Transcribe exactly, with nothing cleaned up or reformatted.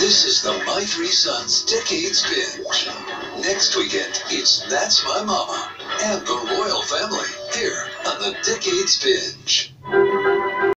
This is the My Three Sons Decades Binge. Next weekend, it's That's My Mama and the Royal Family here on the Decades Binge.